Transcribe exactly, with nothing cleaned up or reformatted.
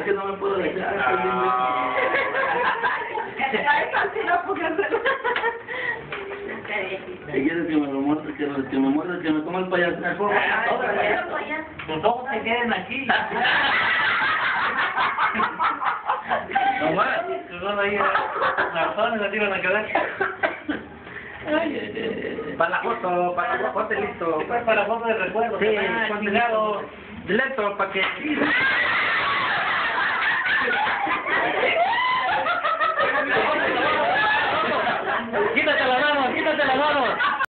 que no me puedo dejar. Ah. Si quieres que me lo muestre, que, lo- que me muestre, que me coma el payaso. Tus ojos se queden aquí. No más, tus ojos ahí, martones así van a quedar. Para la foto, para la foto, listo. Después para la foto de recuerdo. Sí, ah, ponte chingado. lento para que... Quítate la mano, quítate la mano.